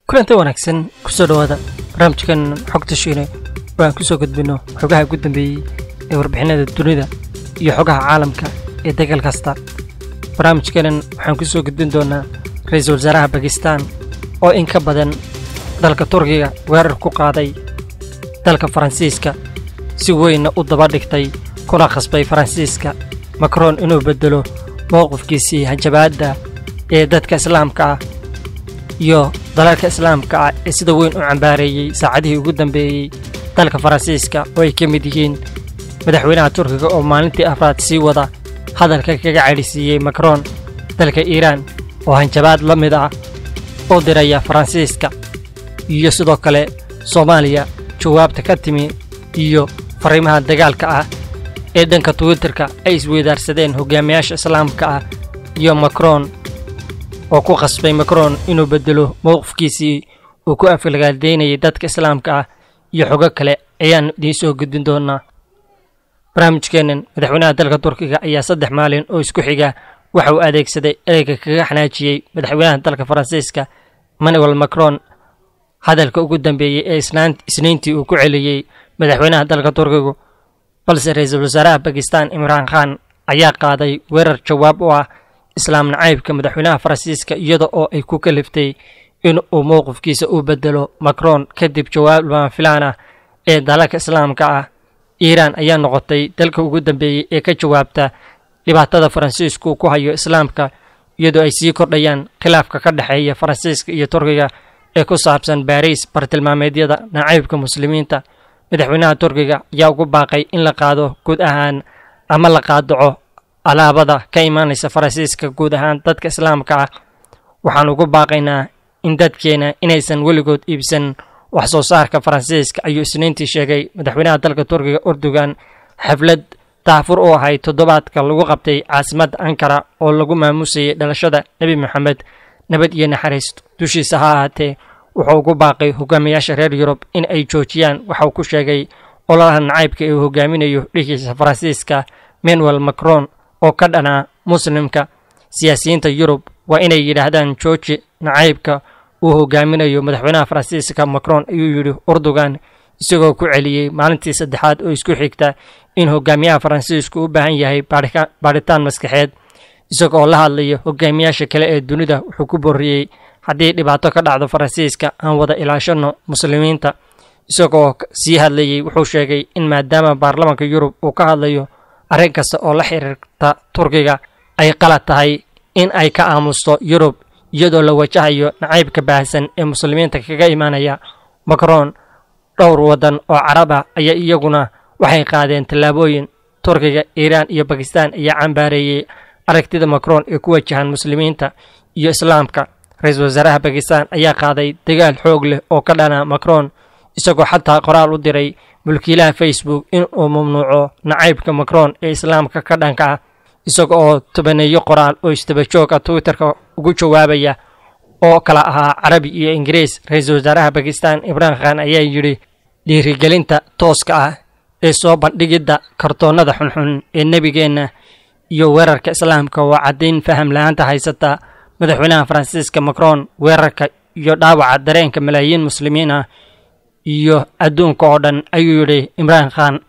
kulanti wanaagsan ku soo dhawaada barnaamijkan xogta shiine waan ku soo gudbino xogaha ugu dambeeyay ee warbixinada dunida iyo xogaha caalamka ee degal kasta. barnaamijkan waxaan ku soo gudbin doonaa ra'iisul wasaaraha Pakistan oo in ka badan dalka Turkiga weerar ku qaaday dalka Faransiiska si weyn u daba dhigtay kuna khasbay Faransiiska Macron inuu bedelo mowqifkiisii hanjabaadda ee dadka Islaamka ah iyo dalalka Islaamka ee sida weyn u cambaareeyay saacadihii ugu dambeeyay dalka Faransiiska oo ay ka mid yihiin madaxweynaha Turkiga oo maalintii afraad sii wada hadalka kaga celisiyay Macron dalka Iran oo hanjabaad la mid ah oo diraya Faransiiska iyo sidoo kale Somaliya jawaabta ka timi iyo fariimaha dagaalka ah ee dhanka Twitterka ay isweydaarsadeen hogaamiyaasha Islaamka ah iyo Macron oo ku khasbay Macron inuu bedelo mowqifkiisii oo ku afalgaaldeynayay dadka Islaamka ah iyo xogo kale ayaan idin soo gudbin doonaa. barnaamijkeenan madaxweynaha dalka Turkiga ayaa 3 maalin oo isku xiga waxa uu adeegsaday ereyga kaga xanaajiyay madaxweynaha dalka Faransiiska Emmanuel Macron hadalka ugu dambeeyay ee Isniintii uu ku celiyay madaxweynaha dalka Turkiga, balse ra'iisul wasaaraha Pakistan Imran Khan ayaa qaaday weerar jawaab u ah islaam nacaybka madaxweynaha Faransiiska iyada oo ay ku kaliftay in uu mowqifkiisa u bedelo Macron kadib jawaab lama filaan ah ee dalalka Islaamka ah. Iran ayaa noqotay dalka ugu dambeeyay ee ka jawaabta dhibaatada Faransiisku ku hayo Islaamka iyadoo ay sii kordhayaan khilaafka ka dhaxeeya Faransiiska iyo Turkiga ee ku saabsan Paris bartilmaameedyada nacaybka muslimiinta. madaxweynaha Turkiga ayaa ugu baaqay in la qaado guud ahaan ama la qaadaco alaabada ka imaanaysa Faransiiska guud ahaan dadka Islaamka ah. waxaan ugu baaqaynaa in dadkeena inaysan weligood iibsan wax soo saarka Faransiiska ayuu Isniintii sheegay madaxweynaha dalka Turkiga Erdogan xaflad taafur oo ahayd toddobaadka lagu qabtay caasimadda Ankara oo lagu maamusayay dhalashada Nabi Maxamed nabad iyo naxariis dushiisa ha ahaatee. wuxuu ugu baaqay hogaamiyaasha reer Yurub in ay joojiyaan waxa uu ku sheegay ololaha nacaybka ee hogaaminayo dhigiisa Faransiiska Emmanuel Macron oo ka dhana muslimka. siyaasiyiinta Yurub waa inay yiraahdaan jooji nacaybka uu hogaaminayo madaxweynaha Faransiiska Macron ayuu yiri Erdogan isagoo ku celiyay maalintii saddexaad oo isku xigta in hogaamiyaha Faransiisku u baahan yahay baaritaan maskaxeed. isagoo la hadlaya hogaamiyaasha kale ee dunida wuxuu ku booriyay haddii dhibaato ka dhacdo Faransiiska aan wada ilaashano muslimiinta. isagoo sii hadlayay wuxuu sheegay in maadaama baarlamaanka Yurub uu ka hadlayo arrin kasta oo la xiriirta Turkiga ay qalad tahay in ay ka aamusto Yurub iyadoo la wajahayo nacaybka baahsan ee muslimiinta kaga imaanaya. Macron dhowr wadan oo Carab ah ayaa iyaguna waxay qaadeen tallaabooyin. Turkiga, Iran iyo Pakistan ayaa cambaareeyay aragtida Macron ee ku wajahan muslimiinta iyo Islaamka. ra'iisul wasaaraha Pakistan ayaa qaaday dagaal xoog leh oo ka dhana Macron isagoo xataa qoraal u diray mulkiilaha Facebook in uu mamnuuco nacaybka Macron ee Islaamka ka dhanka ah. isagoo tabaneeyo qoraal oo istaba joog ah Twitterka ugu jawaabaya oo kala ahaa Carabi iyo Ingiriis. ra'iisul wasaaraha Pakistan Imran Khan ayaa yiri dhiirigelinta tooska ah ee soo bandhigida kartoonada xunxun ee nabigeena iyo weerarka Islaamka waa caddayn faham la'aanta haysata madaxweynaha Faransiiska Macron. weerarka iyo dhaawaca dareenka malaayiin muslimiin ah iyo adduunka oo dhan ayuu yiri Imran Khan.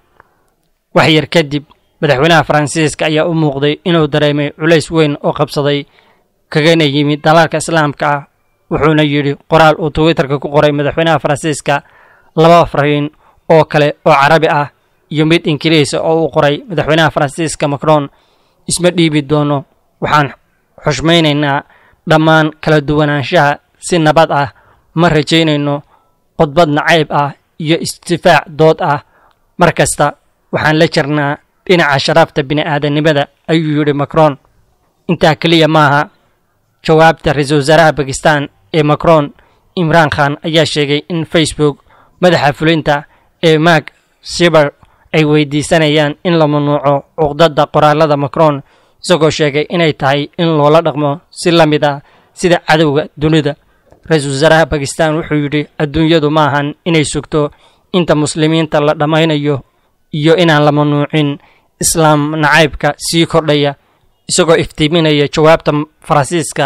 wax yar kadib madaxweynaha Faransiiska ayaa u muuqday inuu dareemay culays weyn oo qabsaday kagana yimid dalalka Islaamka ah. wuxuuna yiri qoraal uu Twitterka ku qoray madaxweynaha Faransiiska 2 fariin oo kale oo Carabi ah iyo mid Ingiriis oo uu qoray madaxweynaha Faransiiska Macron. isma dhiibi doono, waxaan xushmaynaynaa dhammaan kala duwanaanshaha si nabad ah, ma rajaynayno qodbad nacayb ah iyo istifaac dood ah. markasta waxaan la jirnaa dhinaca sharafta bini'aadanimada ayuu yiri Macron. intaa kaliya maaha jawaabta ra'iisul wasaaraha Pakistan ee Macron. Imran Khan ayaa sheegay in Facebook madaxa fulinta ee Mark Zuckerberg ay weydiisanayaan in la mamnuuco cuqdada qoraalada Macron isagoo sheegay inay tahay in loola dhaqmo si la mid ah sida cadawga dunida. ra'iisul wasaaraha Pakistan wuxuu yiri adduunyadu ma ahan inay sugto inta muslimiinta la dhamaynayo iyo inaan la mamnuucin islaam nacaybka sii kordhaya. isagoo iftiiminaya jawaabta Faransiiska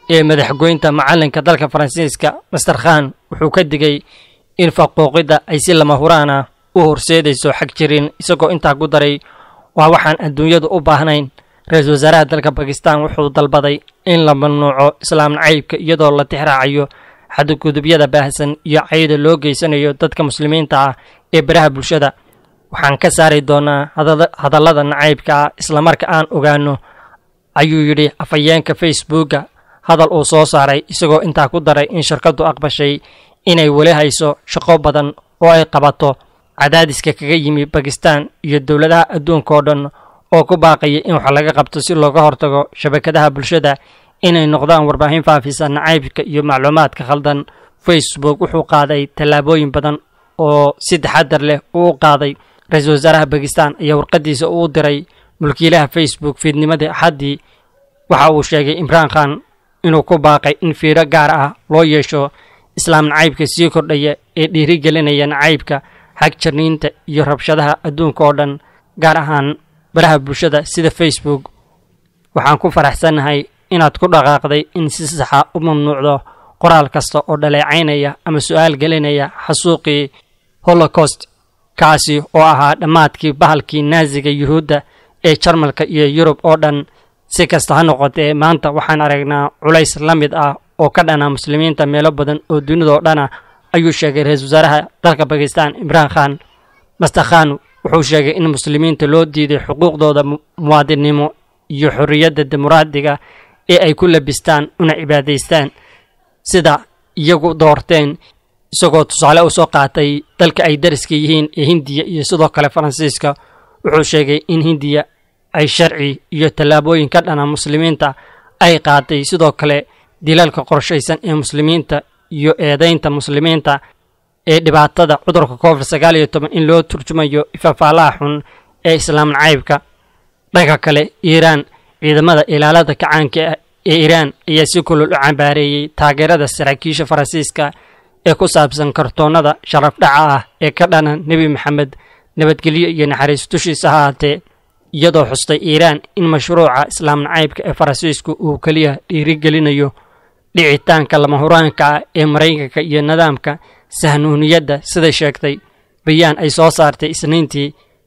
ee madaxgoynta macalinka dalka Faransiiska Mr. Khan wuxuu ka digay in faquuqida ay si lama huraan ah u horseedayso xag jirin isagoo intaa ku daray waa waxaan adduunyadu u baahnayn. Ra'iisul wasaaraha dalka Pakistan wuxuu dalbaday in la mamnuuco islaam nacaybka iyadoo la tixraacayo xadgudubyada baahsan iyo cayda loo geysanayo dadka muslimiinta ah ee baraha bulshada. waxaan ka saari doonaa hadallada nacaybka isla marka aan ogaano, ayuu yidhi afhayeenka Facebooka hadal uu soo saaray isagoo intaa ku daray in shirkadu aqbashay inay weli hayso shaqo badan oo ay qabato cadaadiska kaga yimi Pakistan iyo dowladaha adduunka oo dhan oo ku baaqaya in wax laga qabto si looga hortago shabakadaha bulshada inay noqdaan warbaahin faafisa nacaybka iyo macluumaadka khaldan. Facebook wuxuu qaaday tallaabooyin badan oo si taxadar leh u qaaday. Ra'iisul wasaaraha Pakistan ayaa warqadiisa u diray mulkiilaha Facebook fiidnimadii Axaddii. waxa uu sheegay Imran Khan inuu ku baaqay in fiiro gaar ah loo yeesho islaam nacaybka sii kordhaya ee dhiirigelinaya nacaybka, xag jirniinta iyo rabshadaha adduunka oo dhan, gaar ahaan baraha bulshada sida Facebook. waxaan ku faraxsanahay inaad ku dhaqaaqday in si sax ah u mamnuucdo qoraal kasta oo dhaleecaynaya ama su'aal gelinaya xasuuqii Holocaust, kaasi oo ahaa dhammaadkii bahalkii Naaziga Yuhuudda ee Jarmalka iyo Yurub oo dhan. si kasta ha noqotee, maanta waxaan aragnaa culays la mid ah oo ka dhana muslimiinta meelo badan oo dunida oo dhan ah, ayuu sheegay ra'iisul wasaaraha dalka Pakistan Imran Khan. Mr. Khan wuxuu sheegay in muslimiinta loo diiday xuquuqdooda muwaadinimo iyo xorriyadda dimuqraadiga ee ay ku labistaan una cibaadaystaan sida iyagu doorteen, isagoo tusaale u soo qaatay dalka ay dariska yihiin ee Hindiya iyo sidoo kale Faransiiska. wuxuu sheegay in Hindiya ay sharci iyo tallaabooyin ka dhana muslimiinta ay qaaday, sidoo kale dilalka qorshaysan ee muslimiinta iyo eedaynta muslimiinta ee dhibaatada cudurka COVID-19 in loo turjumayo ifafaalaha xun ee islaam nacaybka. dhanka kale, Iiraan, ciidamada ilaalada kacaanka ee Iiraan ayaa si kulul u cambaareeyay taageerada saraakiisha Faransiiska ee ku saabsan kartoonada sharaf dhaca ah ee ka dhana Nebi Maxamed nabadgelyo iyo naxariis dushiisa ha ahaatee, iyadoo xustay Iiraan in mashruuca islaam nacaybka ee Faransiisku uu kaliya dhiirigelinayo dhicitaanka lama huraanka ah ee Mareykanka iyo nidaamka sahnuuniyadda. sida sheegtay bayaan ay soo saartay Isniintii,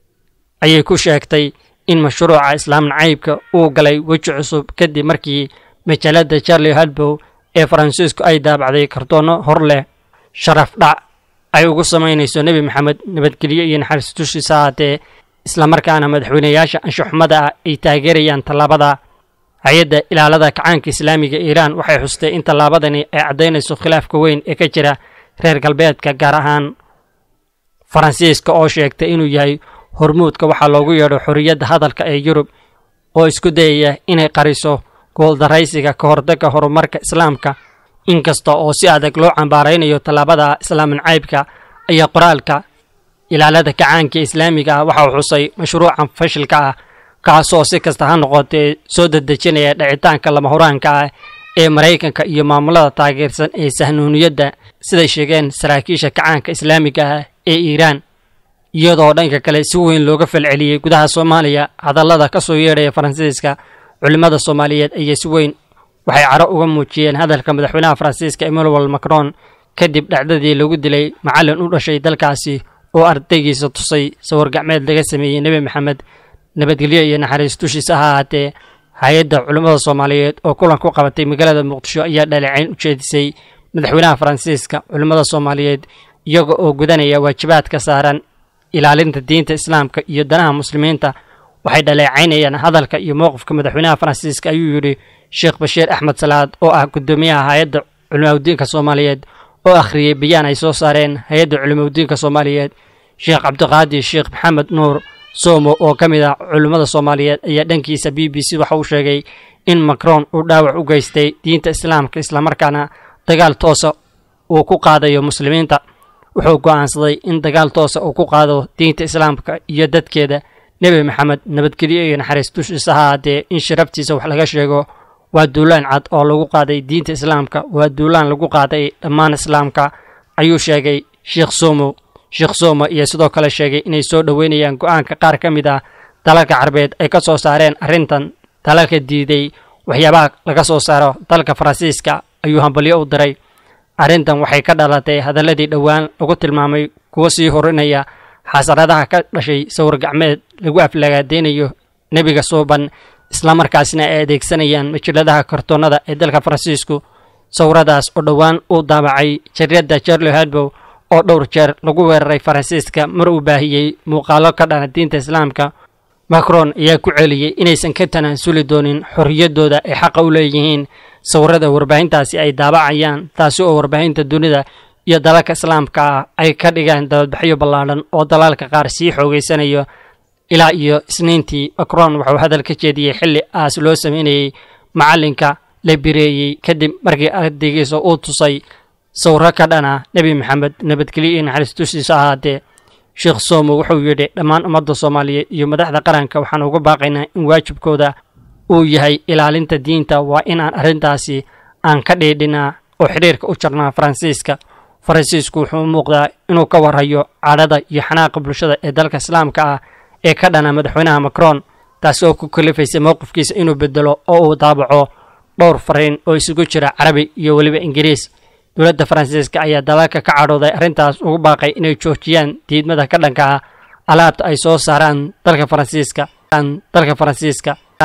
ayay ku sheegtay in mashruuca islaam nacaybka uu galay weji cusub kadib markii majallada Charlie Hebdo ee Faransiisku ay daabacday kartoono hor leh sharaf dhac ay ugu samaynayso Nebi Maxamed nabadgelyo iyo naxariis dushiisa ha ahaatee, isla markaana madaxweynayaasha anshaxumada ah ay taageerayaan tallaabada. hay-adda ilaalada kacaanka Islaamiga Iiraan waxay xustay in tallaabadani ay caddaynayso khilaafka weyn ee ka jira reer galbeedka, gaar ahaan Faransiiska oo sheegtay inuu yahay hormuudka waxa loogu yeedho xorriyadda hadalka ee Yurub, oo isku dayaya inay qariso gooldaraysiga ka hortagga horumarka islaamka. inkasta oo si adag loo cambaaraynayo tallaabada islaam nacaybka, ayaa qoraalka ilaalada kacaanka Islaamiga waxa uu xusay mashruucan fashilka ah, kaasoo si kasta ha noqotee soo dedejinaya dhicitaanka lama huraanka ah ee Mareykanka iyo maamulada taageersan ee sahnuuniyadda, siday sheegeen saraakiisha kacaanka Islaamiga ah ee Iiraan. iyadoo dhanka kale si weyn looga falceliyay gudaha Soomaaliya hadallada ka soo yeedhaya Faransiiska, culimada Soomaaliyeed ayaa si weyn waxay caro uga muujiyeen hadalka madaxweynaha Faransiiska Emmanuel Macron kadib dhacdadii lagu dilay macallin u dhashay dalkaasi oo ardaygiisa tusay sawir gacmeed laga sameeyay Nebi Maxamed nabadgelyo iyo naxariis dushiisa ha ahaatee. hay-adda culimada Soomaaliyeed oo kulan ku qabatay magaalada Muqdisho ayaa dhaleecayn u jeedisay madaxweynaha Faransiiska. culimada Soomaaliyeed iyaga oo gudanaya waajibaadka saaran ilaalinta diinta Islaamka iyo danaha muslimiinta waxay dhaleecaynayaan hadalka iyo mowqifka madaxweynaha Faransiiska, ayuu yidhi Sheekh Bashiir Axmed Salaad oo ah gudoomiyaha hay-adda culimada Soomaaliyeed oo akhriyay bayaan ay soo saareen hay-adda culimada Soomaaliyeed. Sheekh Cabdiqaadir Sheekh Maxamed Nuur Somo oo ka mid ah culimada Soomaaliyeed ayaa dhankiisa BBC waxa uu sheegay in Macron uu dhaawac u geystay diinta Islaamka, isla markaana dagaal toosa uu ku qaadayo muslimiinta. wuxuu go'aansaday in dagaal toosa uu ku qaado diinta Islaamka iyo dadkeeda. Nebi Maxamed nabadgelyo iyo naxariis dushiisa ha ahaatee in sharaftiisa wax laga sheego waa duulaan cad oo lagu qaaday diinta Islaamka, waa duulaan lagu qaaday dhammaan Islaamka, ayuu sheegay Sheekh Somo. Sheekh Somo iyo sidoo kale sheegay inay soo dhaweynayaan go'aanka qaar ka mid ah dalalka Carbeed ay ka soo saareen arrintan. dalalka diiday waxyaabaha laga soo saaro dalka Faransiiska ayuu hambalyo u diray. arrintan waxay ka dhalatay hadaladii dhawaan lagu tilmaamay kuwa sii horinaya xasaradaha ka dhashay sawir gacmeed lagu aflagaadeeyo nabiga suuban isla markaasna ay adeegsanayaan majaladaha kartoonada ee dalka Faransiisku. sawiradaas oo dhawaan uu daabacay jarida Dowlado oo dhowr jeer lagu weeraray Faransiiska mar uu baahiyay muuqaalo ka dhan diinta Islaamka. Macron ayaa ku celiyay inaysan ka tanaasuli doonin xorriyadooda ay xaq u leeyihiin sawirada warbaahintaasi ay daabacayaan, taasi oo warbaahinta dunida iyo dalalka Islaamka ay ka dhigaan dawladbaxyo ballaaran oo dalalka qaar sii xoogeysanayo. ilaa iyo Isniintii Macron wuxuu hadal ka jeediyay xilli aas loo sameeyay macalinka la bireeyay kadib markii ardaygiisa uu tusay sawirro ka dhana Nabi Maxamed nabadgelyo naxariistiisa ahaatee. Sheekh Somo wuxuu yidhi dhammaan ummadda Soomaaliyeed iyo madaxda qaranka waxaan ugu baaqaynaa in waajibkooda uu yahay ilaalinta diinta. waa in aan arrintaasi aan ka dheedhinaa oo xiriirka u jarnaa Faransiiska. Faransiisku wuxuu u muuqdaa inuu ka warhayo cadhada iyo xanaaqa bulshada ee dalka Islaamka ah ee ka dhana madaxweynaha Macron, taas oo ku kalifaysay mowqifkiisa inuu bedelo oo uu daabaco dhowr fariin oo isugu jira Carabi iyo waliba Ingiriis. dowladda Faransiiska ayaa dalalka ka cadhooday arrintaas ugu baaqay inay joojiyaan diidmada ka dhanka ah alaabta ay soo saaraan dalka Faransiiska.